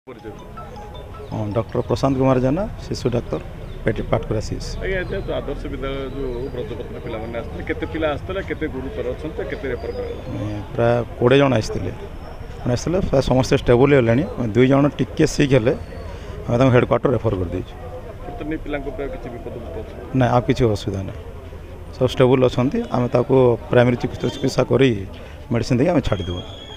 Doctor Prashant Kumar जेना शिशु doctor पेट पाटकुरा सीस आदर्श विद्यालय जो ब्रजपत्र पिला केते गुरुतर अच्छा केते रेफर प्राय 20 जन आसते समस्त स्टेबल है 2 जन टिके सिक हेले हेडक्वार्टर रेफर कर ना आप किसी असुविधा ना सब स्टेबल अच्छा आम प्राइमरी चिकित्सा कर मेडिसिन देके छाड़देव।